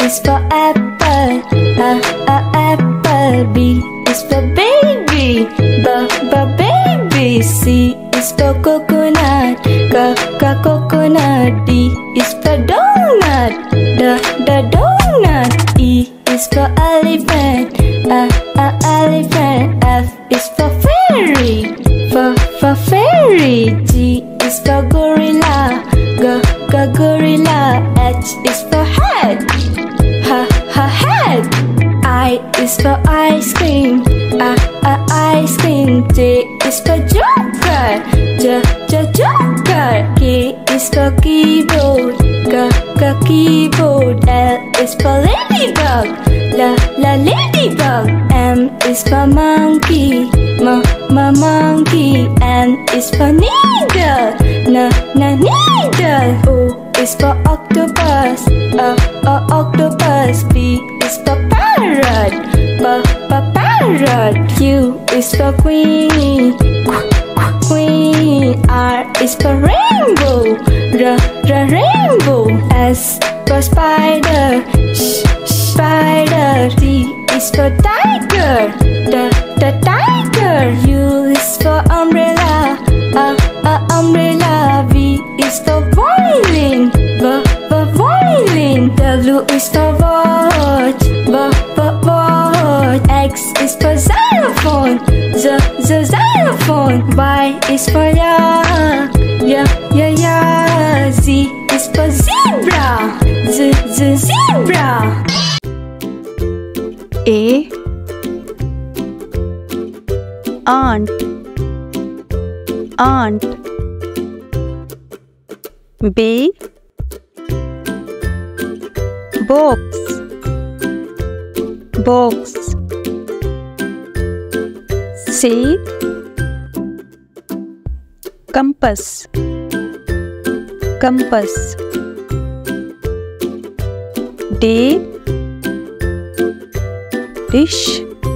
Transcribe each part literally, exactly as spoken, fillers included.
is for apple, a, a apple. B is for baby, b, b, baby. C is for coconut, c, c, coconut. D is for donut, d, d, donut. E is for elephant, a, a, elephant. F is for fairy, f, f, fairy. G is for gorilla, g, g, gorilla. H is for head, h, h, head. I is for ice cream, a, a, ice cream. J is for joker, j, j, joker. K is for keyboard, k, k, keyboard. L is for ladybug, la, la, ladybug. M is for monkey, m, m, monkey. N is for needle, n, n, needle. O is for octopus, a, a, octopus. P is for parrot, p, p, parrot. Q is for queen, queen. R is for rainbow, r, r, rainbow. S for spider, sh, spider. T is for tiger, t, t, tiger. U is for umbrella, a, a, umbrella. V is for violin, v, v, violin. W is for watch, v, v, watch. X is for xylophone, z, z, xylophone. Y is for yak, ya, ya, ya. Z is for zebra, z, z, zebra. A, aunt, aunt. B, box, box. C, compass, compass. D, dish,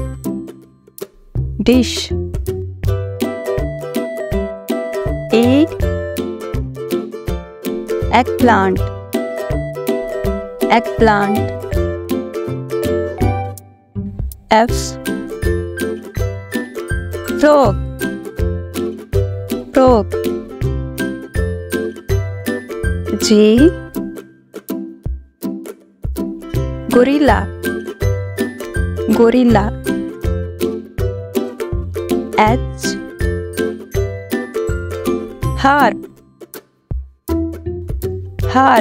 dish. E, eggplant, eggplant. F, frog, frog. G, gorilla, gorilla. H, harp, harp.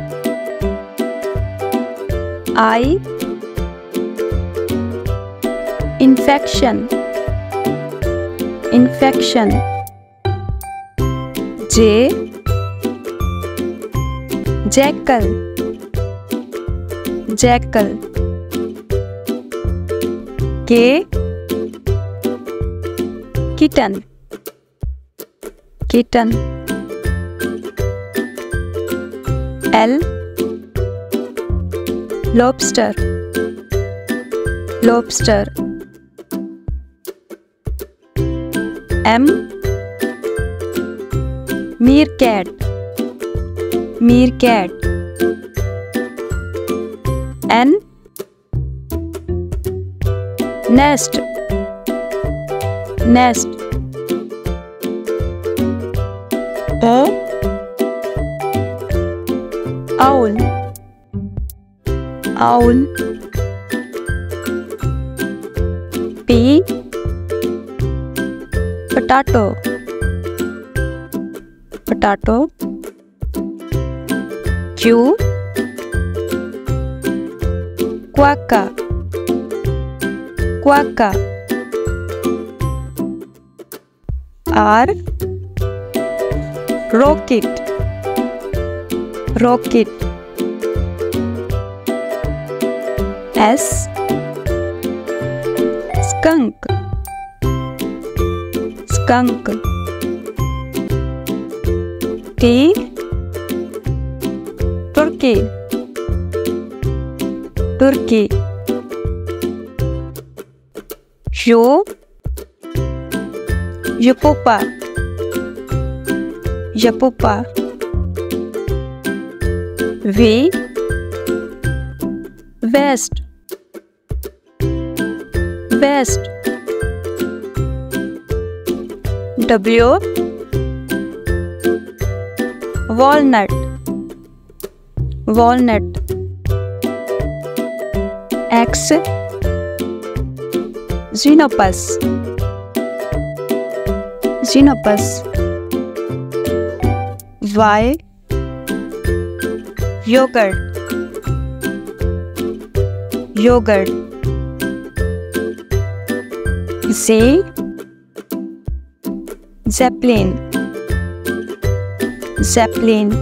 I, infection, infection. J, jackal, jackal. K, kitten, kitten. L, lobster, lobster. M, meerkat, meerkat. N, nest, nest. O, owl, owl. P, potato, potato. Q, quokka, quokka. R, rocket, rocket. S, skunk, skunk. T, turkey, turkey. U, yapupa, yapupa. V, West, West. W, Walnut, Walnut. X, Xenopus, Xenopus. Y, Yogurt, Yogurt. Z, Zeppelin, Zeppelin.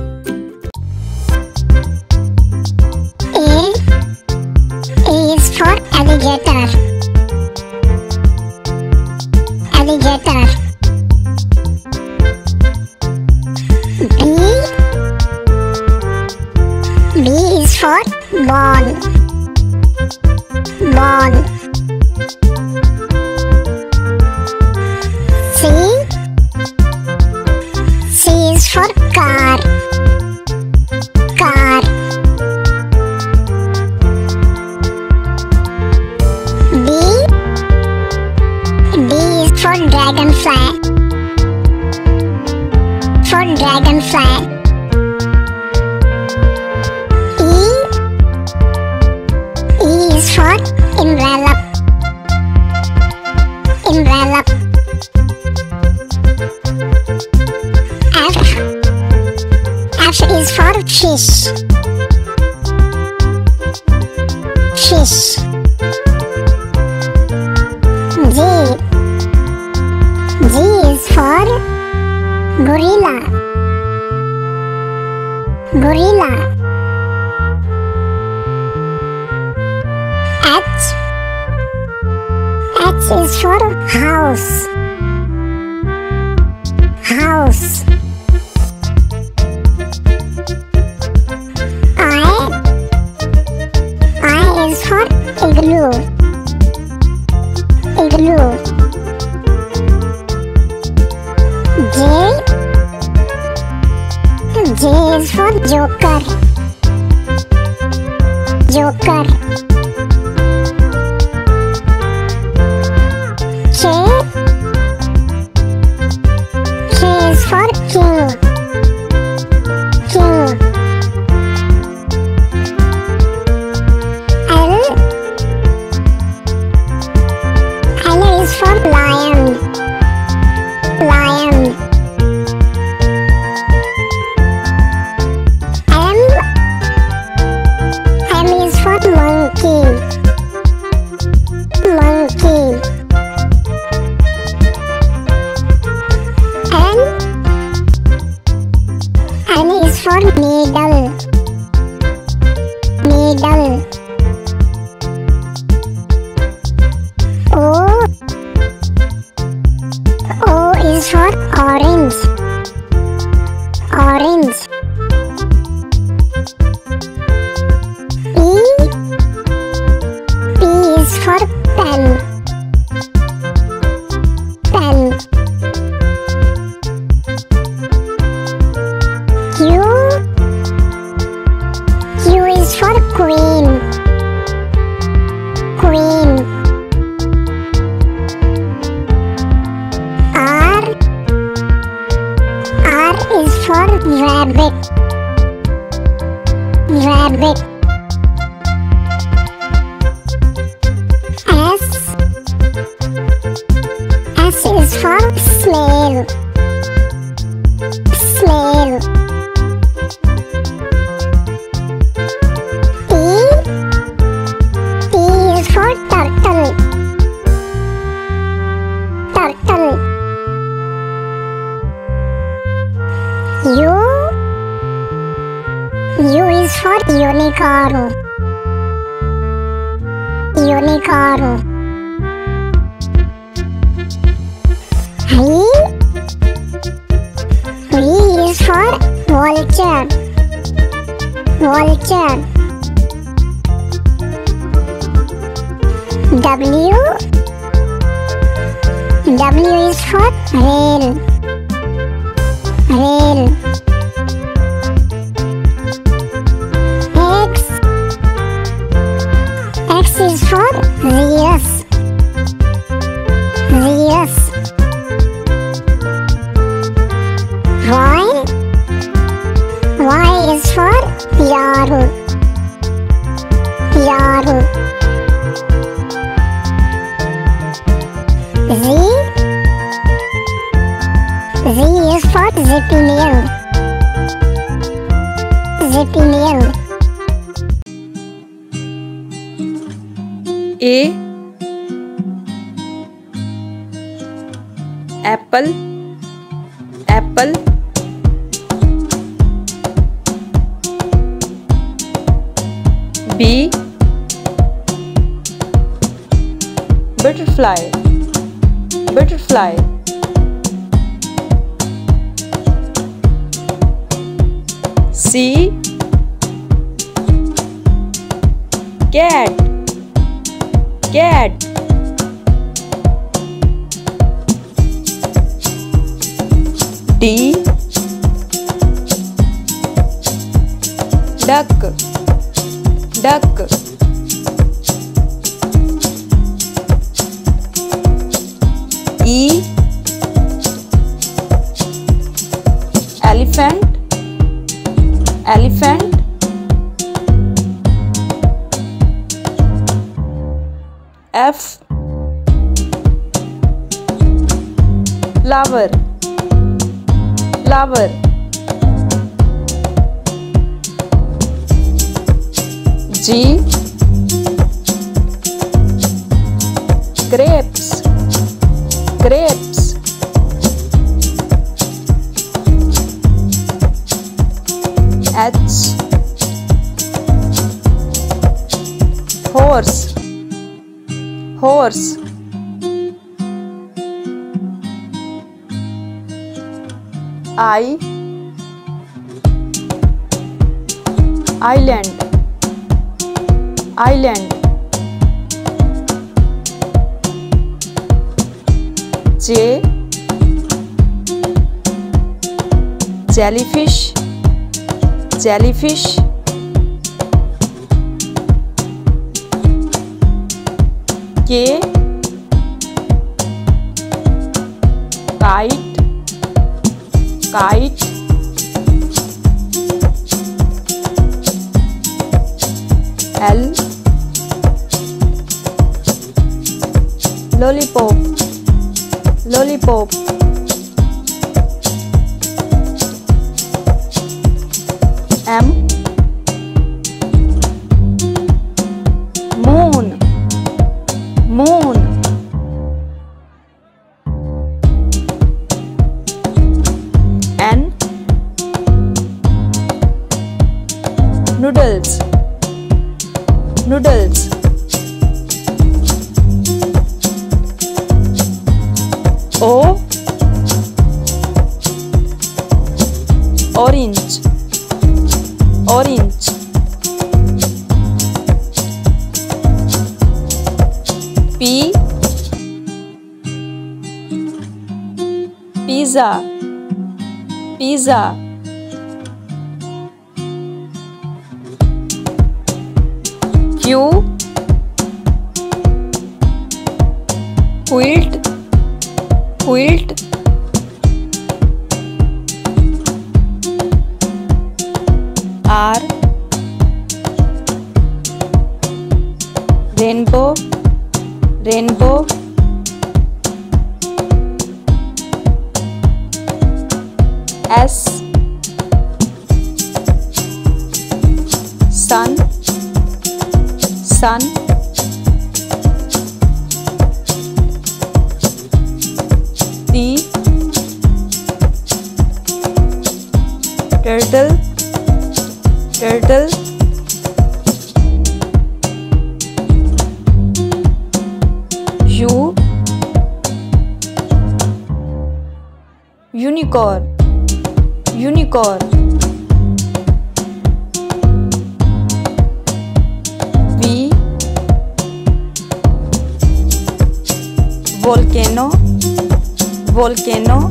A, A is for alligator, alligator. B, B is for ball, ball. C, C is for car, car. D, D is for dragonfly, for dragonfly. E, E is for envelope, envelope. F, F is for fish, fish. G, G is for gorilla, gorilla. H, H is for house, house. I, I is for igloo, igloo. J, J is for joker, joker. K, K is for king, king. L, L is for lion, lion. M, M is for monkey, monkey. N, N is for needle, needle. O, O is for orange, orange. P, P is for pen, pen. Q, Q is for queen, queen. R, R is for rabbit, rabbit. S, S is for snail, snail. T, T is for turtle, turtle. U, U is for unicorn, unicorn. V, V is for vulture, vulture. W, W is for rail, rail. X, A. Apple, apple. B. Butterfly, butterfly. C. Cat, cat. D. Duck, duck. E. Elephant, elephant. F. Flower, flower. G. Grapes, grapes. H. Horse, horse. I. Island, island. J. Jellyfish, jellyfish. K. Kite, kite. L. Lollipop, lollipop. M. Moon, moon. N. Noodles, noodles. O. Orange, orange. P. Pizza, pizza. Q. Quilt, quilt. R. Rainbow, rainbow. S. Sun, sun. T. Turtle, turtle. U. Unicorn, unicorn. V. Volcano, volcano.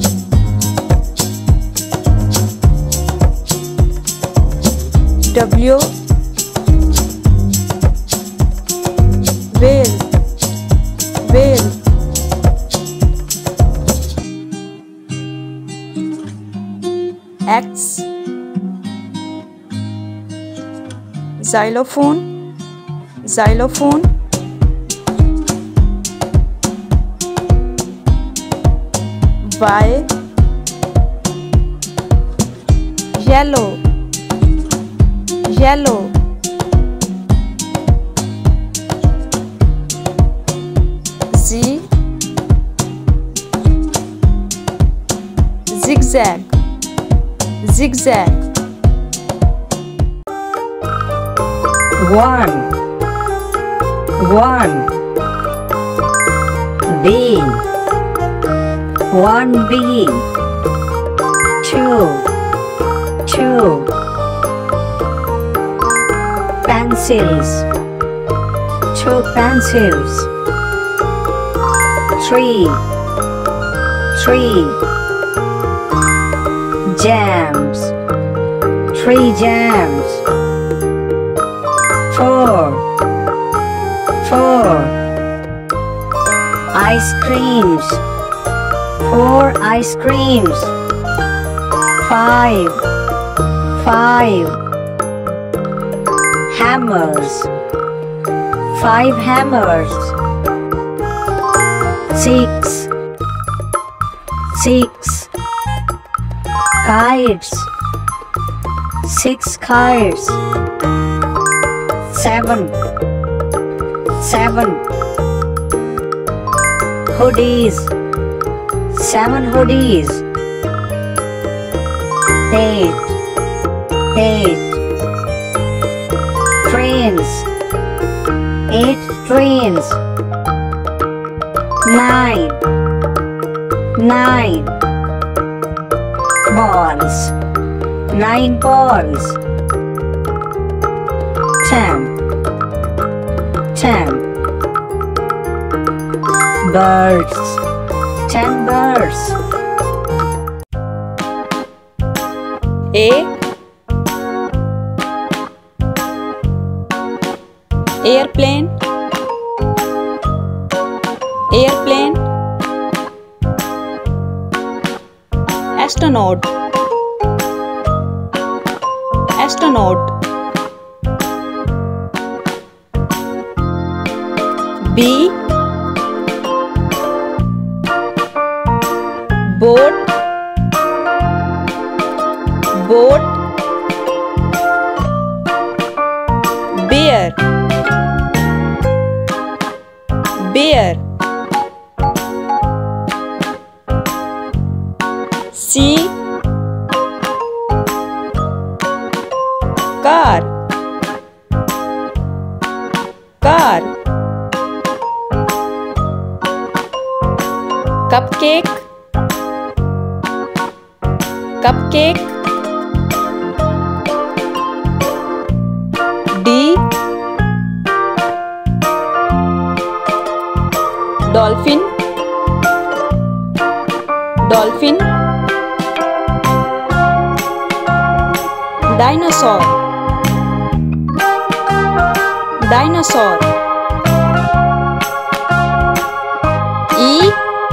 W. Whale, whale. X. Xylophone, xylophone. Y. Yellow, yellow. zigzag, zigzag. One, one. Bee, one bee. Two, two. Pencils, two pencils. Three, three. Jams, three jams. Four, four. Ice creams, four ice creams. Five, five. Hammers, five hammers. Six, six. Kites, six kites. Seven, seven. Hoodies, seven hoodies. Eight, eight. Trains, eight trains. Nine, nine. Balls, nine balls. Ten, ten. Birds, ten birds. A, airplane, airplane. Astronaut, astronaut. B, boat, boat. Bear, bear. C, car, car. Cupcake, cupcake. D, dolphin, dolphin. Dinosaur, dinosaur. E,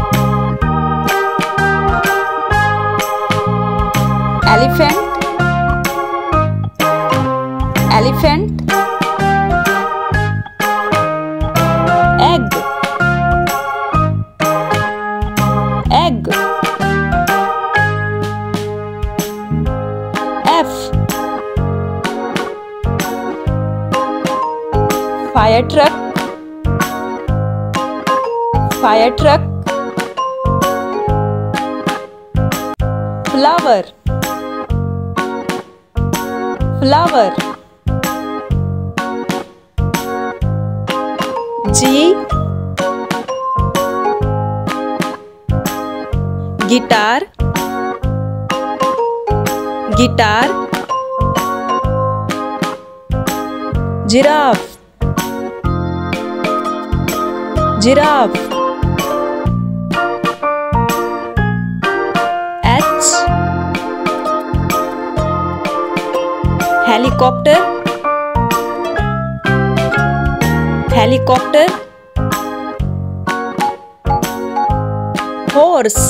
elephant, elephant. Egg, egg. F, fire truck, fire truck. Flower, flower. G, guitar, guitar. Giraffe, giraffe. H, helicopter, helicopter. Horse,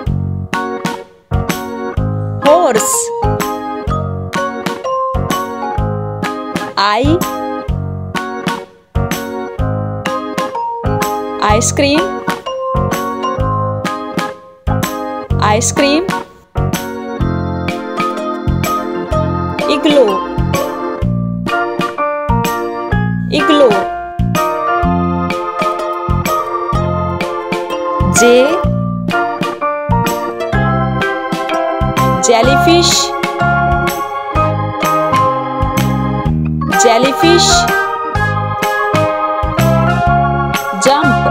horse. I, ice cream, ice cream. Igloo, igloo. J, jellyfish, jellyfish. Jump,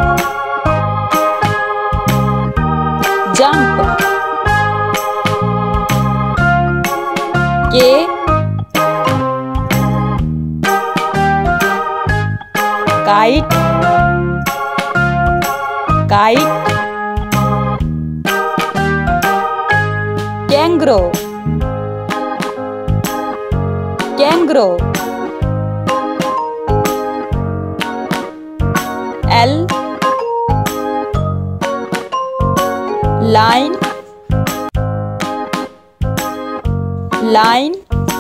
jump. K, kite, kite. Kangaroo, kangaroo. L, line, line.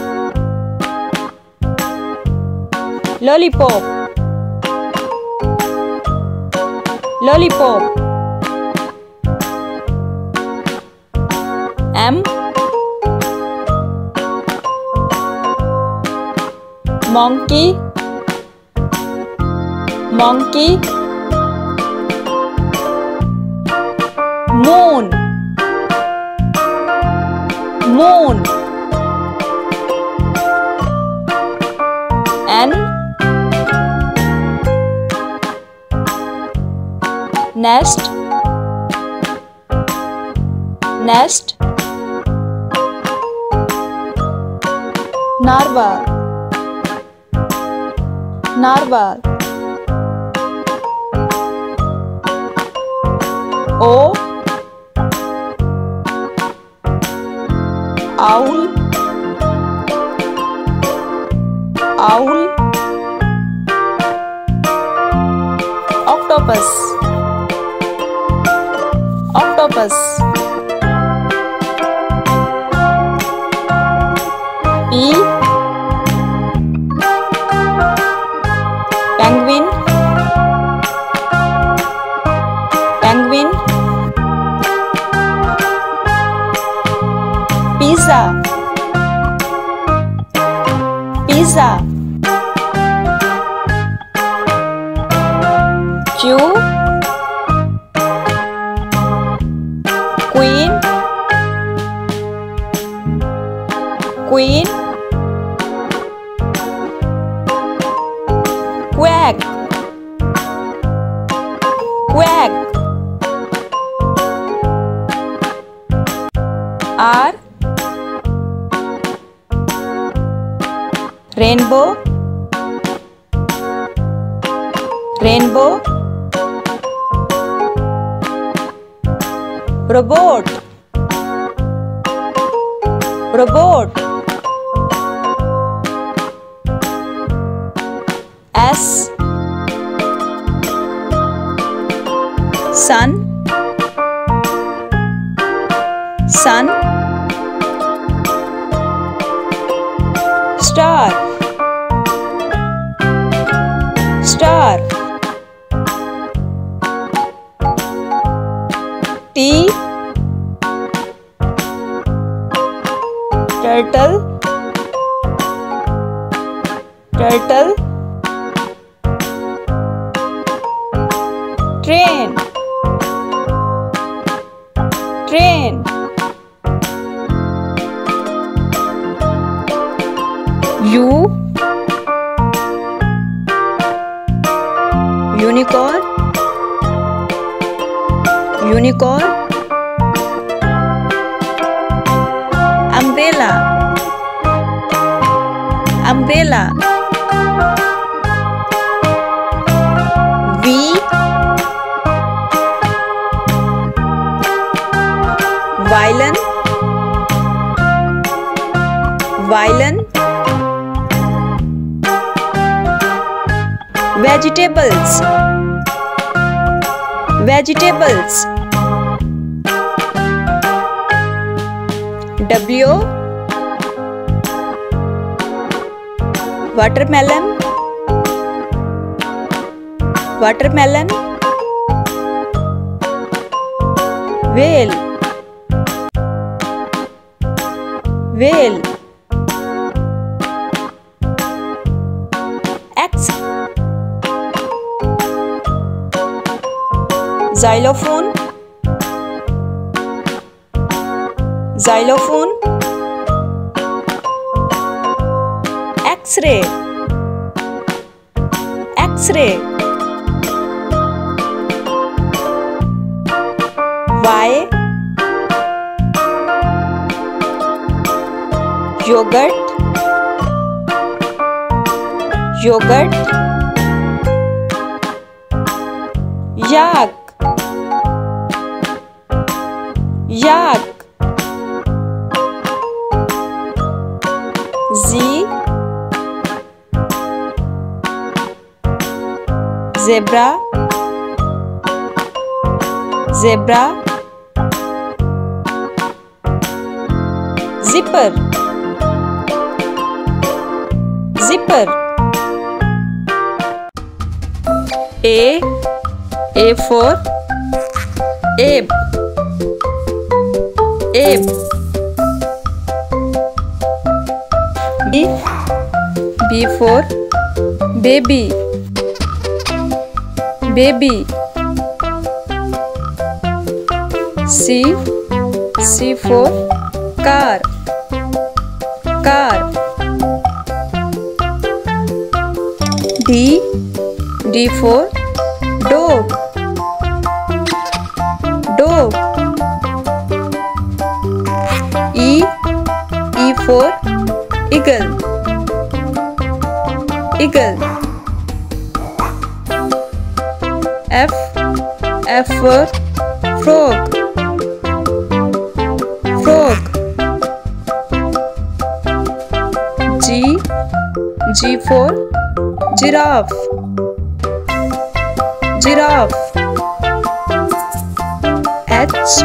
Lollipop, lollipop. M, monkey, monkey. Moon, moon. N, nest, nest. Narwhal, narwhal. O, owl, owl. Octopus, octopus. P, penguin, penguin. Pizza, pizza. Q, queen, queen. Quack, quack. R, rainbow, rainbow. Robot, robot. S, sun, sun. Star, star. T, turtle, turtle. Train, train. U, unicorn, unicorn. Umbrella, umbrella. V, violin, violin. Vegetables, vegetables. W, watermelon, watermelon. Whale, whale. X, xylophone, xylophone, X-ray, X-ray, Y, yogurt, yogurt, yak, yak, Z, zebra, zebra, zipper, zipper, A, A for ape, ape, B, B for baby, baby, C, C for car, car, D, D for dog, dog, E, E for eagle, eagle, F, F for frog, frog, G, G for giraffe, giraffe, H,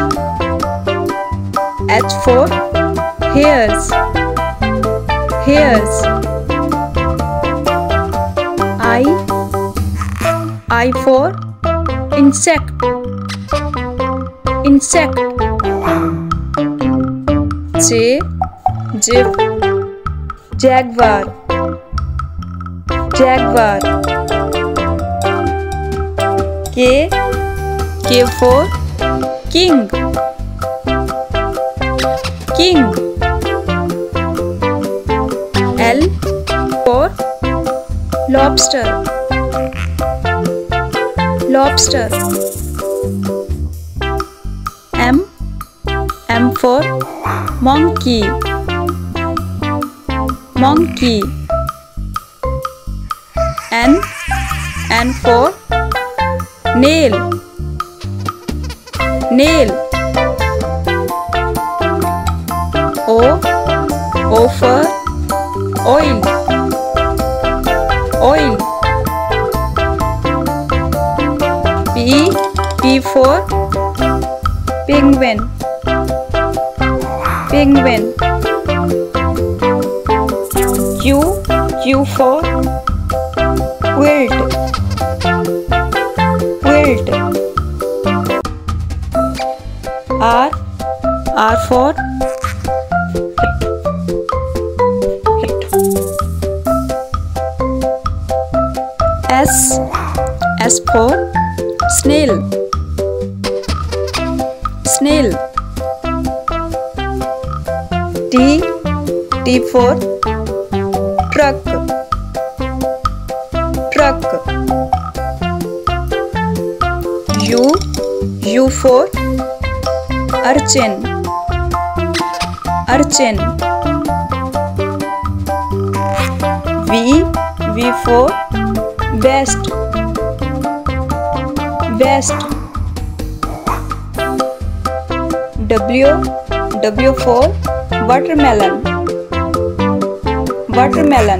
H for hares, hares, I, I for insect, insect, J, J, jaguar, jaguar, K, K for king, king, L for lobster, lobster, M, M for monkey, monkey, N, N for nail, nail, O, O for oil, oil, P, P for penguin, penguin, Q, Q for quilt, quilt, R, R for S, S for snail, snail, T, T for truck, truck, U, U for urchin, urchin, V, V for vest, vest, W, W for watermelon, watermelon,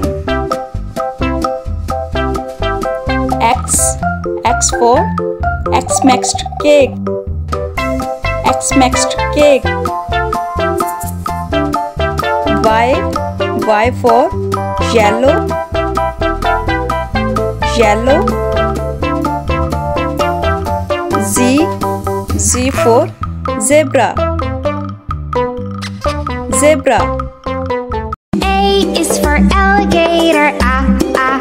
X, X for X-maxed cake, X-maxed cake, Y, Y for yellow, yellow, Z, Z for zebra, zebra. A is for alligator, ah, ah,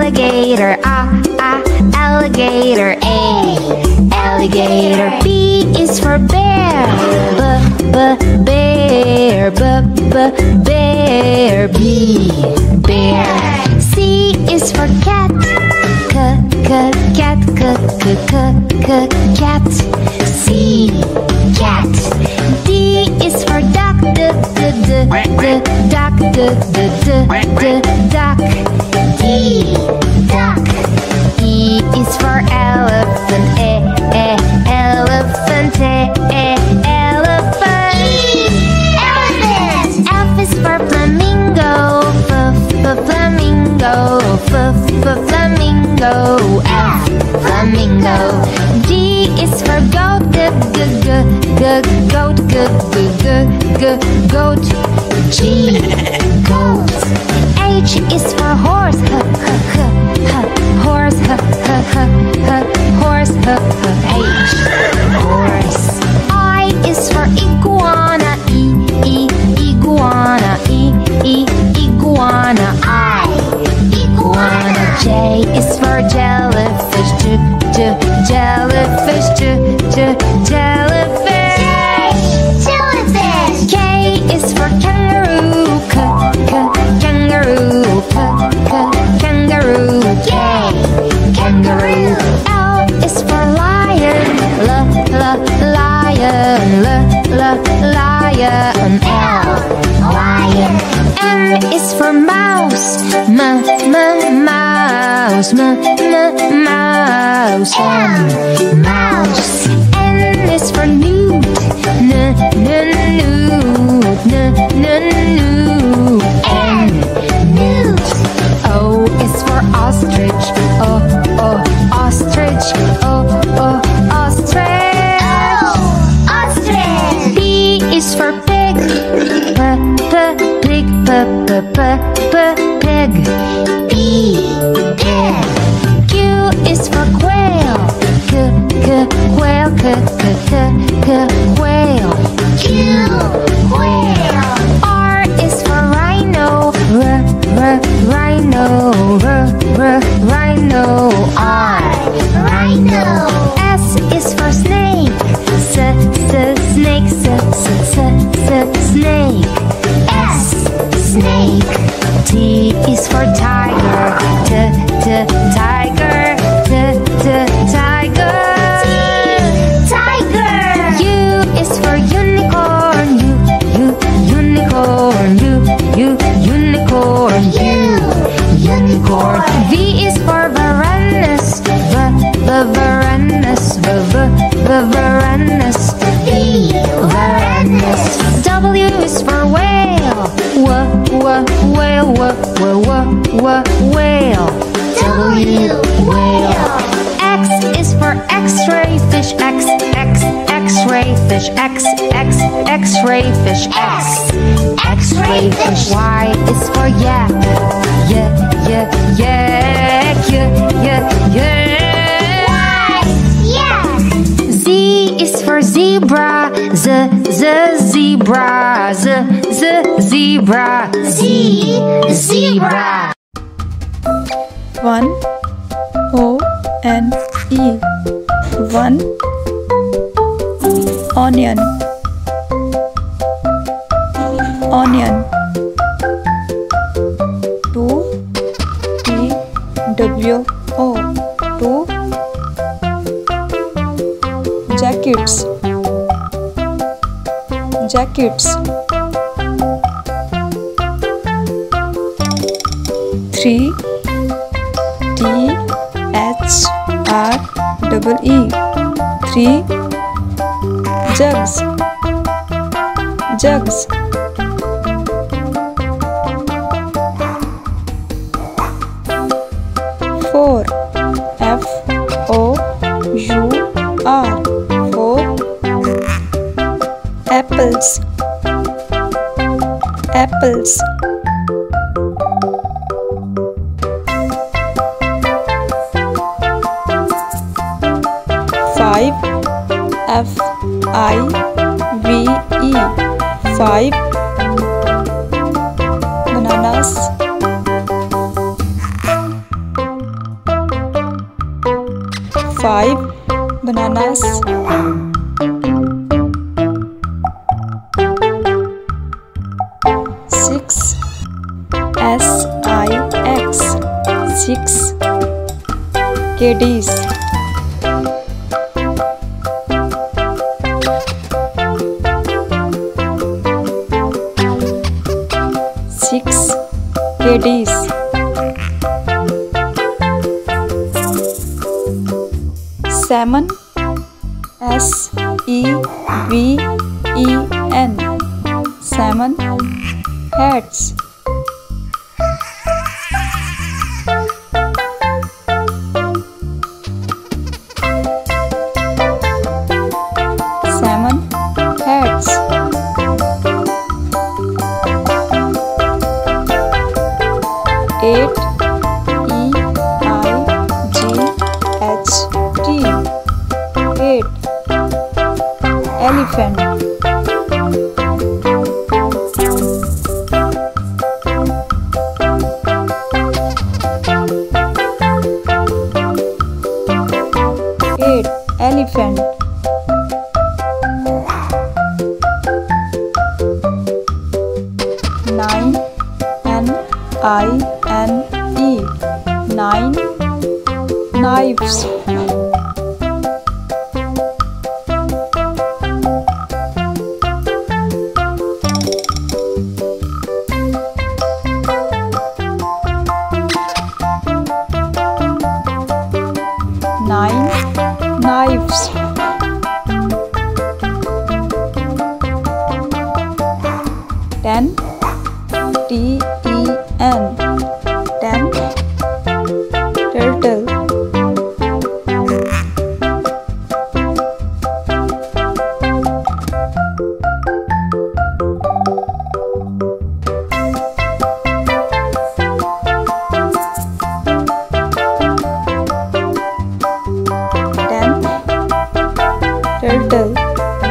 alligator, ah, ah, alligator, A, alligator. B is for bear. B, b, bear. B, b, bear. B, bear. C is for cat. C, c, cat. C, c, c, c, cat. C, cat. D is for duck. D, d, d, d, duck. D, d, d, d, duck. D, duck. E is for elephant. E, e, elephant. E, e, elephant. E, elephant. F is for flamingo. F, f, flamingo. F, f, flamingo. F, flamingo. G is for goat. G, g, g, g, goat. G, g, g, g, goat. G, goat. H is for horse. H, h, h, h, horse. H, h, h, h, horse. H, h, H, horse. I is for iguana. E, e, iguana. E, e, iguana. I, iguana. J is for jellyfish. J, j, jellyfish. J, j, jellyfish. J, jellyfish. K is for kangaroo. K, k, kangaroo. K, k, kangaroo. K, kangaroo. L is for lion. L, l, lion. L, l, lion. L, lion. M is for mouse. M, m, mouse. M, m, mouse. M, mouse. N is for newt. N, n, newt. N, n, newt. N, newt. O is for ostrich. O, o, ostrich. O, o, ostrich. O, ostrich. P is for pig. P, p, pig. P, p, p, p, pig. P, pig. Q is for quail. K, k, quail. K, k, k, k, quail. Q, quail. R is for rhino. R, r, rhino. R, r, rhino. R, rhino. S is for snake. S, s, snake. S, s, s, s, snake. S, snake. T is for tiger. T, t, tiger. T, t, tiger. T, tiger. U is for unicorn. U, u, unicorn. U, u, unicorn. U, unicorn. V is for Varanus. V, v, Varanus. V, v, v, Varanus. V, Varanus. W is for whale. W, w, whale. W, w, w, w, whale. W, whale. X is for X-ray fish. X, X, X-ray fish. X, X, X-ray fish. X, X-ray fish. Y is for yak. Y, y, yak. Y, y, yak. Y, Z is for zebra. Z, z, zebra. Z, z, zebra. Z, zebra. One O N E. One onion. Onion. Two T W O. Two jackets. Jackets. Three T H R double E. Three jugs. Jugs. Four F O U R. Four apples. Apples. Five F I V E. Five bananas. Five bananas. six caddies. Six caddies. Seven, S E V E N, seven hats. Seven hats. Eight, E I G H T, eight, elephant. Eight, elephant. Nine, N I N E, nine, knives. Nine knives. Ten, T E N, ten, turtle. Ten, turtle.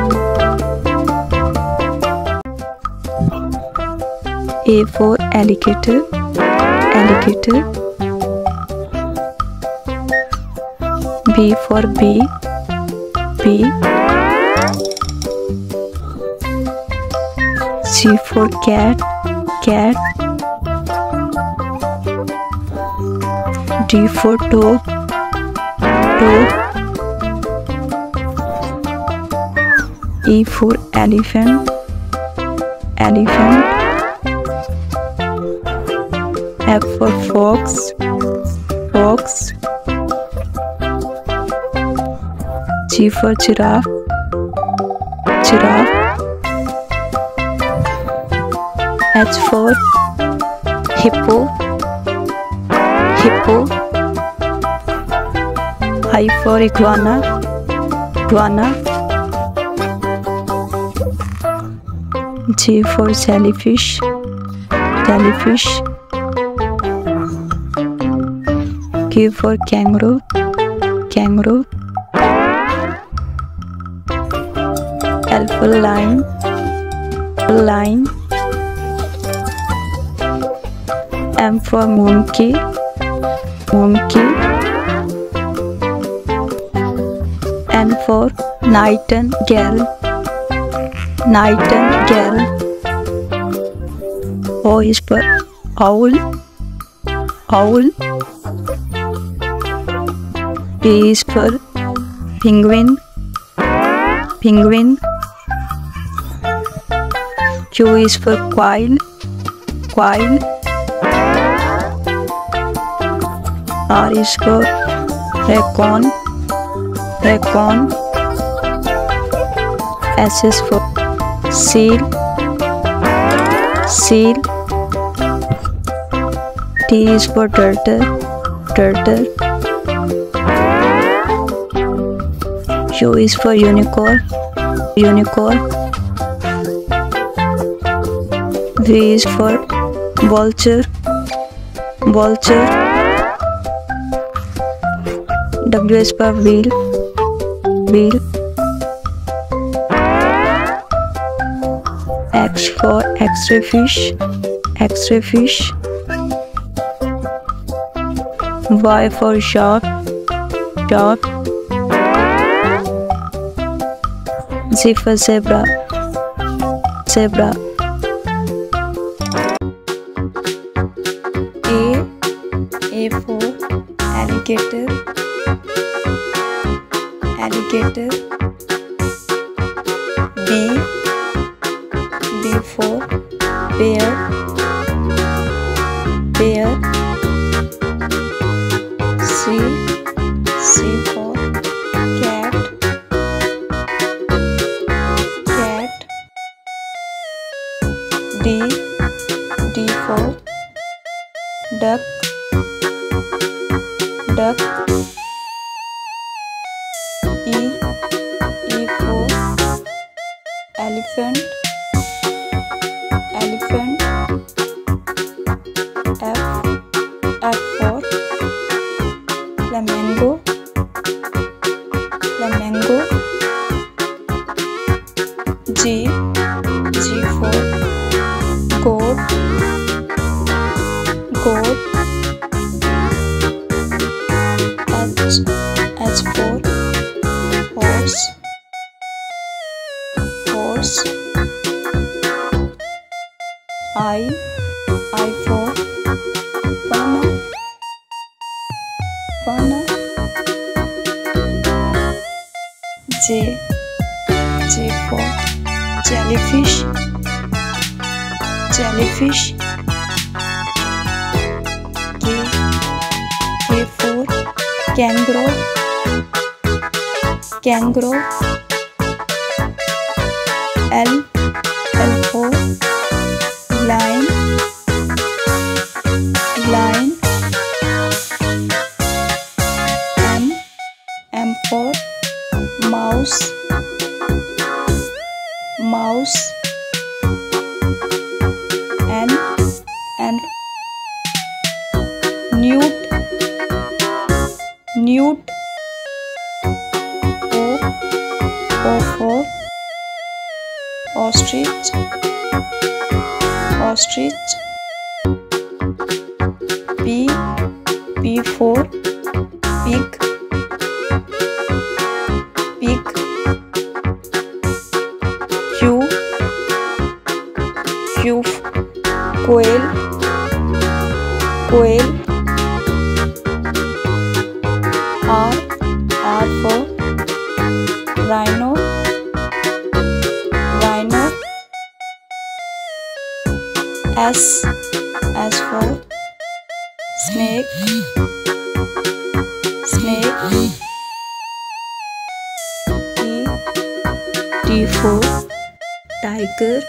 A for alligator, alligator. B for bee, bee. C for cat, cat. D for dog, dog. E for elephant, elephant. F for fox, fox. G for giraffe, giraffe. H for hippo, hippo. I for iguana, iguana. J for jellyfish, jellyfish. K for kangaroo, kangaroo. L for lion, lion. M for monkey, monkey. N for nightingale, nightingale. O is for owl, owl. P is for penguin, penguin. Q is for quail, quail. R is for raccoon, raccoon. S is for seal, seal. T is for turtle, turtle. U is for unicorn, unicorn. V is for vulture, vulture. W is for wheel, wheel. X for X-ray fish, X-ray fish. Y for shark, shark. Z for zebra, zebra. A, A for alligator, alligator. B, B for bear, bear. C, C for cat, cat. D, D for duck, duck. E, E for elephant, elephant. F, F for flamingo, flamingo. G, G for goat, goat. H, H for horse, horse. I, I for banana, banana. J, J for jellyfish, jellyfish. K, K for kangaroo, kangaroo. L, L for lion, lion. M, M for mouse, mouse. N, N newt, newt. O, O for ostrich, ostrich. P, P for pig, pig. Q, Q quail, quail. R, R for rhino, rhino. S, S for snake, snake. T, T for tiger,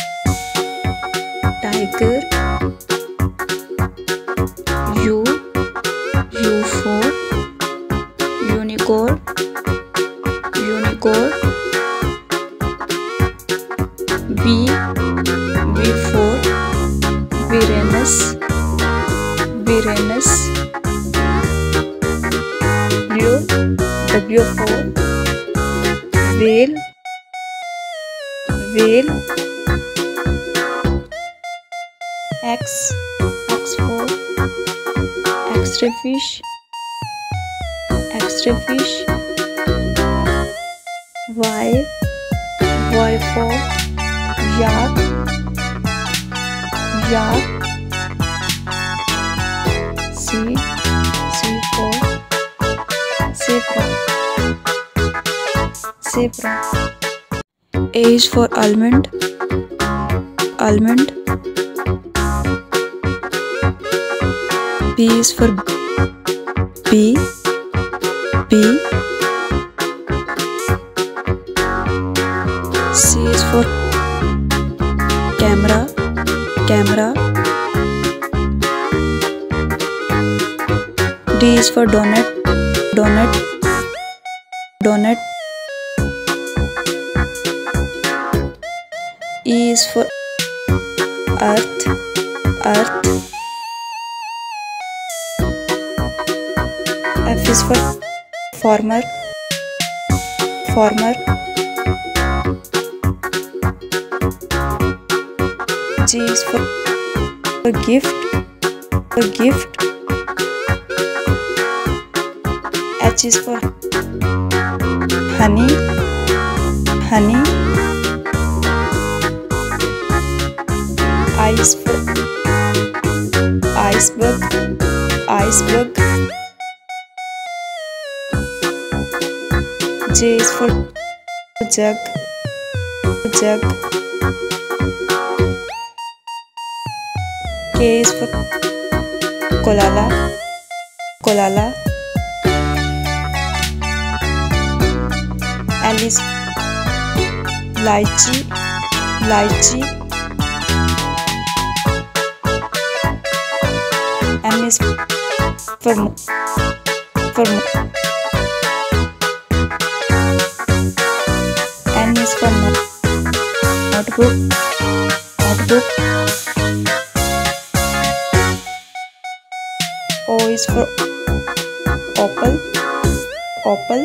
tiger. U, U for unicorn, unicorn. V, V for Uranus, Uranus. W, W for whale, whale. X, X for X-ray fish, X-ray fish. Y, Y for yak, yak. C, C for zebra, zebra. A is for almond, almond. B is for bee, bee. C is for camera, camera. D is for donut, donut, donut. E is for earth, earth. F is for farmer, farmer. G is for a gift, a gift. H is for honey, honey. I is for iceberg, iceberg. J is for jug, jug. K is for kolala, kolala. L is lychee, lychee. M is for mo, for mo. N is for no, notebook, notebook. O is for opal, opal.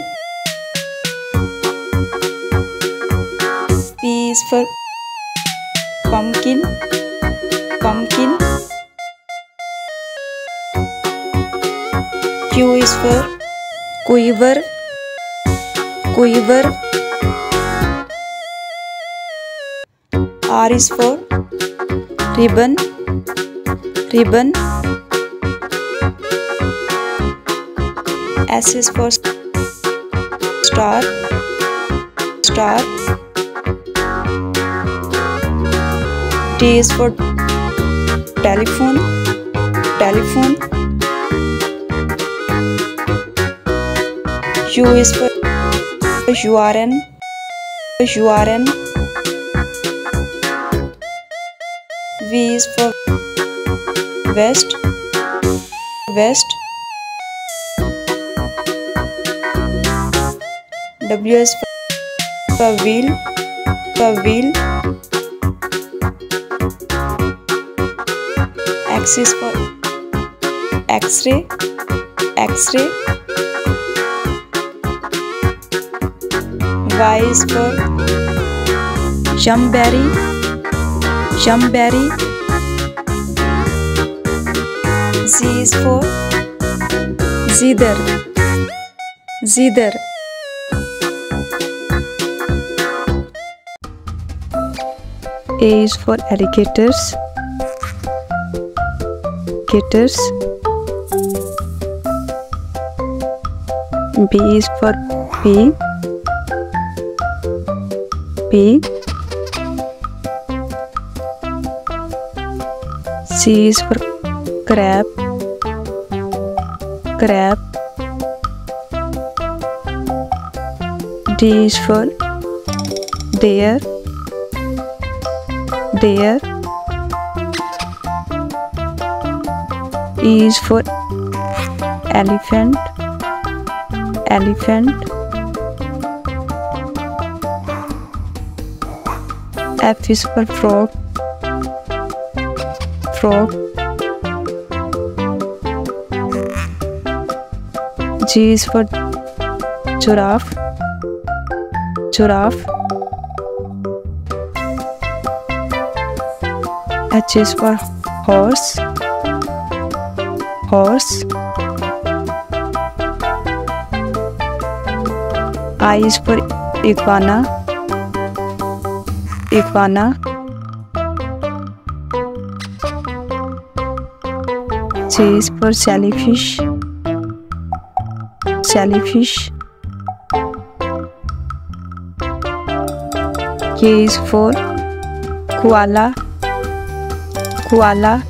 P is for pumpkin, pumpkin. Q is for quiver, quiver. R is for ribbon, ribbon. S is for star, star. T is for telephone, telephone. U is for urn, urn. V is for vest, vest. W is for wheel, for wheel. X is for X-ray, X-ray. Y is for jumberry, jumberry. Z is for zither, zither. A is for alligators, alligators. B is for pig, pig. C is for crab, crab. D is for deer, deer. E is for elephant, elephant. F is for frog, frog. G is for giraffe, giraffe. H is for horse, horse. I is for iguana, iguana. J is for jellyfish, jellyfish. K is for koala, koala.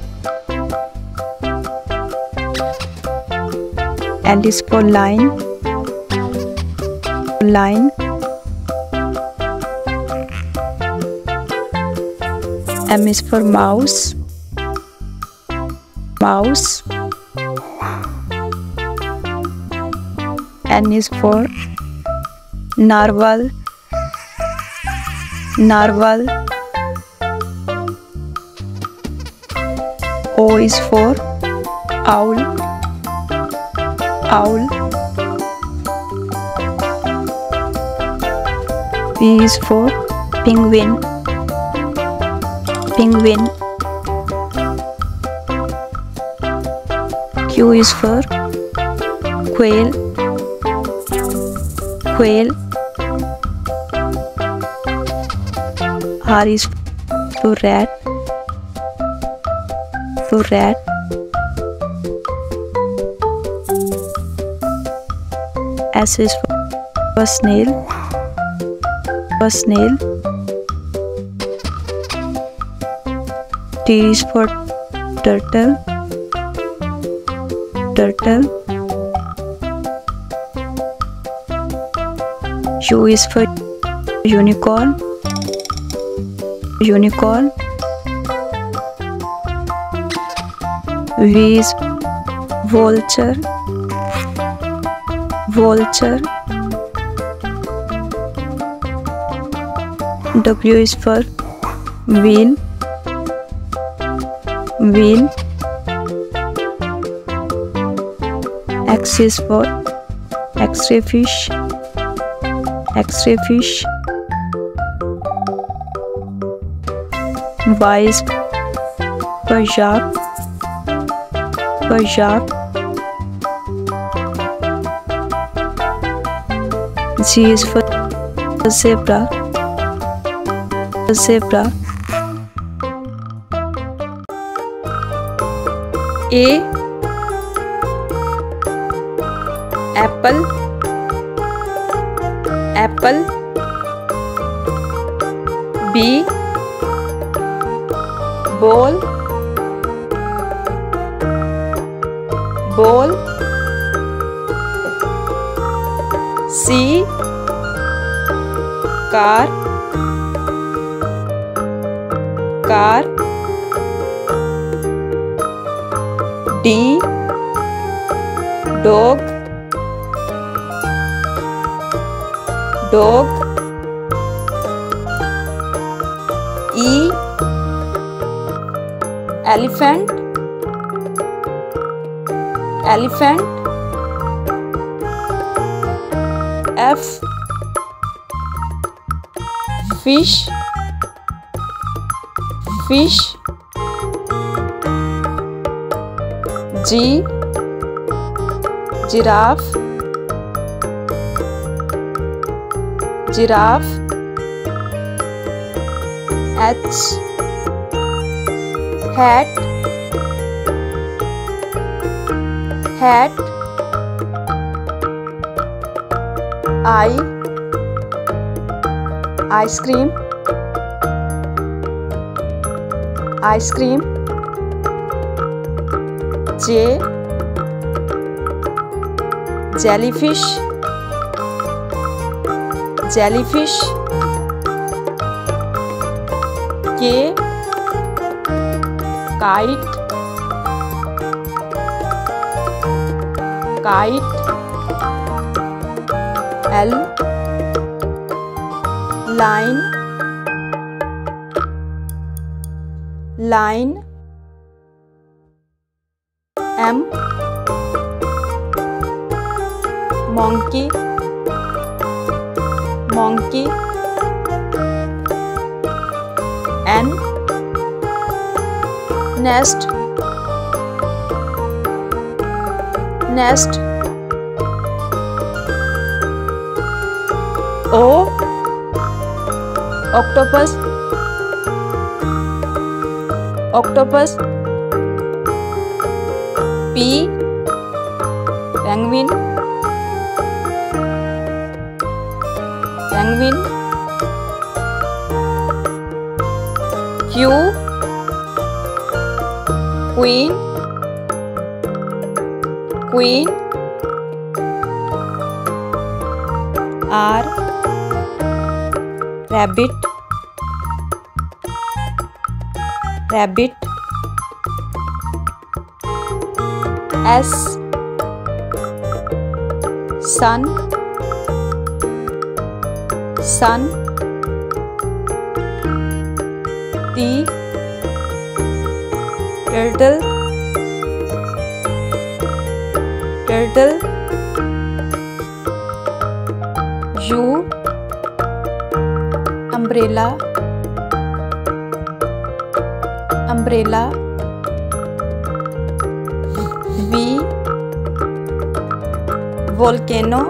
L is for lion, lion. M is for mouse, mouse. N is for narwhal, narwhal. O is for owl, owl. P is for penguin, penguin. Q is for quail, quail. R is for rat, for rat. S is A snail. A snail. T is for turtle. Turtle. U is for unicorn. Unicorn. V is vulture. Vulture. W is for wheel. Wheel. X is for X-ray fish. X-ray fish. Y is for yak. For yak. Z is for zebra. Zebra. A. Apple. Apple. B. Ball. Ball. C. Car. Car. D. Dog. Dog. E. Elephant. Elephant. F. Fish. Fish. G. Giraffe. Giraffe. H. Hat. Hat. I. Ice cream. Ice cream. J. Jellyfish. Jellyfish. K. Kite. Kite. L. Line. Line. M. Monkey. Monkey. N. Nest. Nest. O. Octopus. Octopus. P. Penguin. Penguin. Q. Queen. Queen. R. Rabbit. Rabbit. S. Sun. Sun. T. Turtle. Turtle. U. Umbrella. Umbrella. V. Volcano.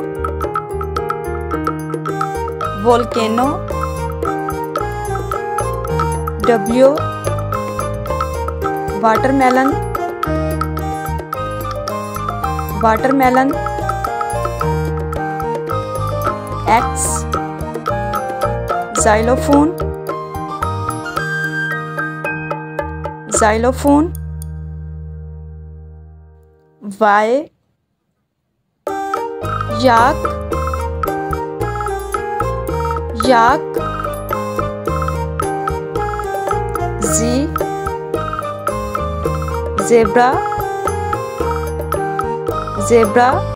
Volcano. W. Watermelon. Watermelon. X, xylophone, xylophone. Y, yak, yak. Z, zebra, zebra.